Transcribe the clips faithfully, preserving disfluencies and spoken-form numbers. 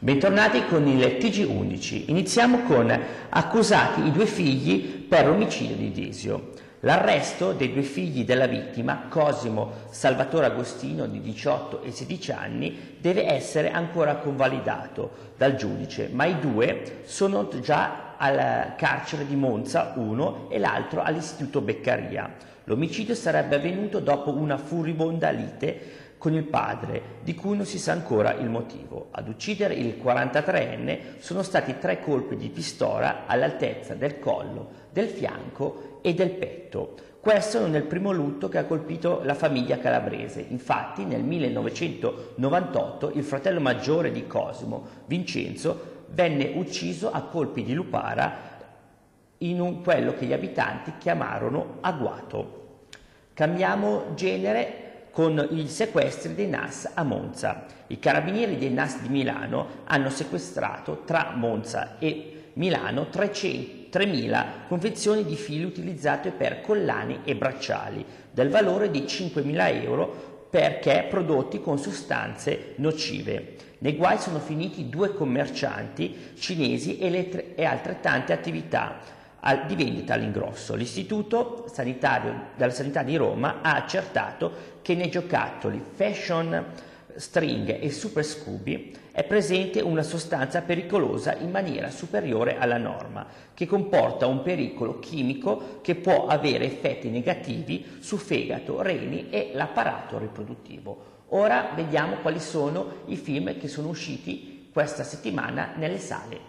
Bentornati con il T G undici. Iniziamo con accusati i due figli per omicidio di Desio. L'arresto dei due figli della vittima, Cosimo Salvatore Agostino di diciotto e sedici anni, deve essere ancora convalidato dal giudice, ma i due sono già al carcere di Monza, uno, e l'altro all'istituto Beccaria. L'omicidio sarebbe avvenuto dopo una furibonda lite con il padre, di cui non si sa ancora il motivo. Ad uccidere il quarantatreenne sono stati tre colpi di pistola all'altezza del collo, del fianco e del petto. Questo non è il primo lutto che ha colpito la famiglia calabrese. Infatti nel millenovecentonovantotto il fratello maggiore di Cosimo, Vincenzo, venne ucciso a colpi di lupara in un, quello che gli abitanti chiamarono agguato. Cambiamo genere con i sequestri dei N A S a Monza. I carabinieri dei N A S di Milano hanno sequestrato tra Monza e Milano tremila confezioni di fili utilizzate per collane e bracciali del valore di cinquemila euro perché prodotti con sostanze nocive. Nei guai sono finiti due commercianti cinesi e, le, e altrettante attività di vendita all'ingrosso. L'Istituto Sanitario della Sanità di Roma ha accertato che nei giocattoli Fashion String e Super Scooby è presente una sostanza pericolosa in maniera superiore alla norma, che comporta un pericolo chimico che può avere effetti negativi su fegato, reni e l'apparato riproduttivo. Ora vediamo quali sono i film che sono usciti questa settimana nelle sale.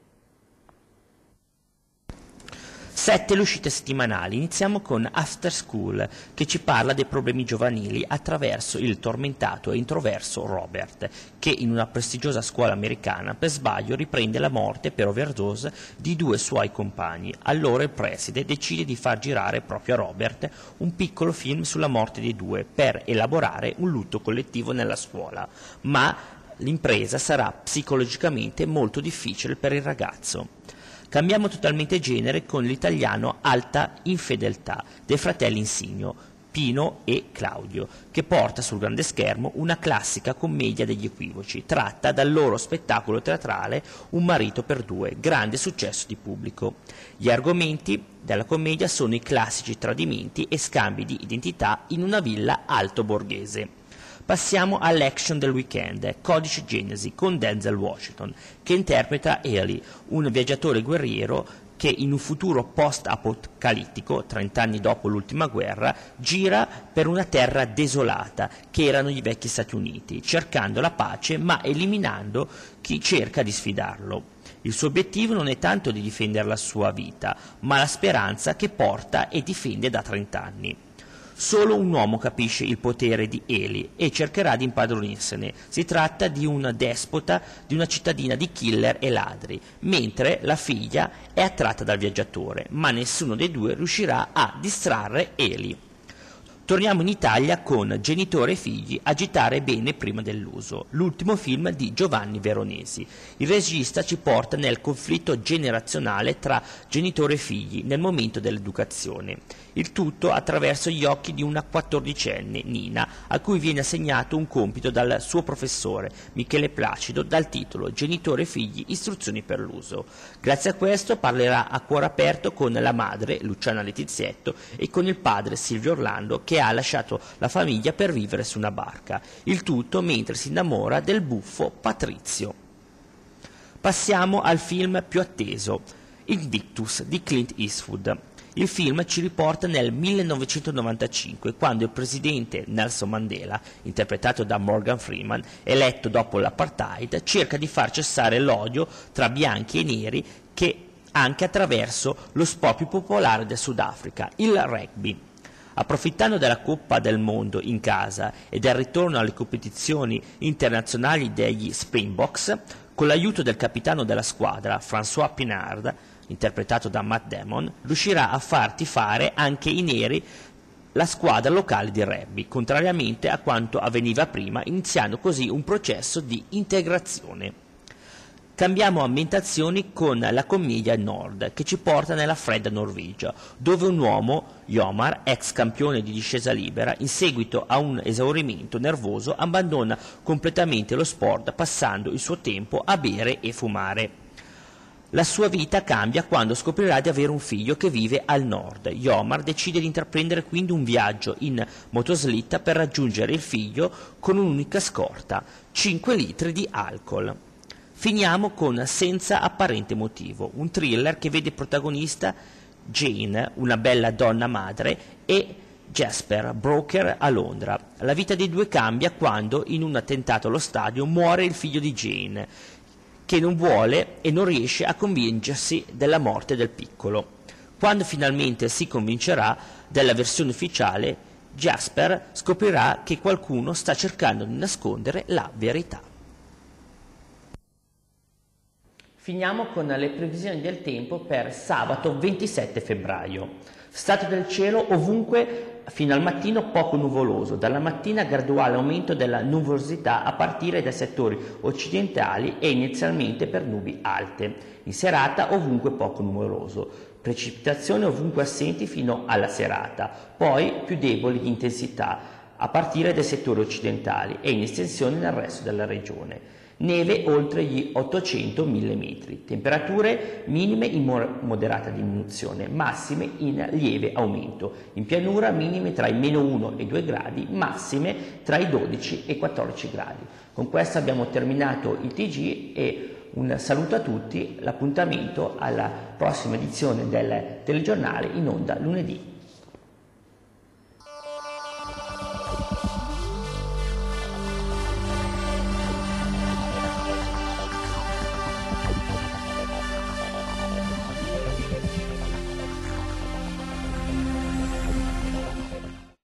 Sette le uscite settimanali. Iniziamo con After School, che ci parla dei problemi giovanili attraverso il tormentato e introverso Robert, che in una prestigiosa scuola americana per sbaglio riprende la morte per overdose di due suoi compagni. Allora il preside decide di far girare proprio a Robert un piccolo film sulla morte dei due per elaborare un lutto collettivo nella scuola, ma l'impresa sarà psicologicamente molto difficile per il ragazzo. Cambiamo totalmente genere con l'italiano Alta infedeltà dei fratelli Insigno, Pino e Claudio, che porta sul grande schermo una classica commedia degli equivoci, tratta dal loro spettacolo teatrale Un marito per due, grande successo di pubblico. Gli argomenti della commedia sono i classici tradimenti e scambi di identità in una villa alto borghese. Passiamo all'action del weekend, Codice Genesi con Denzel Washington, che interpreta Eli, un viaggiatore guerriero che in un futuro post-apocalittico, trent'anni dopo l'ultima guerra, gira per una terra desolata, che erano i vecchi Stati Uniti, cercando la pace ma eliminando chi cerca di sfidarlo. Il suo obiettivo non è tanto di difendere la sua vita, ma la speranza che porta e difende da trent'anni. Solo un uomo capisce il potere di Eli e cercherà di impadronirsene. Si tratta di un despota di una cittadina di killer e ladri, mentre la figlia è attratta dal viaggiatore, ma nessuno dei due riuscirà a distrarre Eli. Torniamo in Italia con Genitore e figli, agitare bene prima dell'uso, l'ultimo film di Giovanni Veronesi. Il regista ci porta nel conflitto generazionale tra genitore e figli nel momento dell'educazione. Il tutto attraverso gli occhi di una quattordicenne, Nina, a cui viene assegnato un compito dal suo professore, Michele Placido, dal titolo Genitore e figli, istruzioni per l'uso. Grazie a questo parlerà a cuore aperto con la madre, Luciana Letizietto, e con il padre, Silvio Orlando, che ha lasciato la famiglia per vivere su una barca. Il tutto mentre si innamora del buffo Patrizio. Passiamo al film più atteso, Invictus di Clint Eastwood. Il film ci riporta nel millenovecentonovantacinque, quando il presidente Nelson Mandela, interpretato da Morgan Freeman, eletto dopo l'apartheid, cerca di far cessare l'odio tra bianchi e neri, che anche attraverso lo sport più popolare del Sudafrica, il rugby. Approfittando della Coppa del Mondo in casa e del ritorno alle competizioni internazionali degli Springboks, con l'aiuto del capitano della squadra, François Pinard, interpretato da Matt Damon, riuscirà a far tifare anche i neri la squadra locale di rugby, contrariamente a quanto avveniva prima, iniziando così un processo di integrazione. Cambiamo ambientazioni con la commedia Nord, che ci porta nella fredda Norvegia, dove un uomo, Jomar, ex campione di discesa libera, in seguito a un esaurimento nervoso abbandona completamente lo sport, passando il suo tempo a bere e fumare. La sua vita cambia quando scoprirà di avere un figlio che vive al nord. Jomar decide di intraprendere quindi un viaggio in motoslitta per raggiungere il figlio con un'unica scorta, cinque litri di alcol. Finiamo con Senza apparente motivo, un thriller che vede protagonista Jane, una bella donna madre, e Jasper, broker a Londra. La vita dei due cambia quando, in un attentato allo stadio, muore il figlio di Jane, che non vuole e non riesce a convincersi della morte del piccolo. Quando finalmente si convincerà della versione ufficiale, Jasper scoprirà che qualcuno sta cercando di nascondere la verità. Finiamo con le previsioni del tempo per sabato ventisette febbraio. Stato del cielo ovunque fino al mattino poco nuvoloso, dalla mattina graduale aumento della nuvolosità a partire dai settori occidentali e inizialmente per nubi alte. In serata ovunque poco nuvoloso, precipitazioni ovunque assenti fino alla serata, poi più deboli di intensità a partire dai settori occidentali e in estensione nel resto della regione. Neve oltre gli ottocento millimetri, temperature minime in moderata diminuzione, massime in lieve aumento, in pianura minime tra i meno uno e due gradi, massime tra i dodici e i quattordici gradi. Con questo abbiamo terminato il T G e un saluto a tutti, l'appuntamento alla prossima edizione del telegiornale in onda lunedì.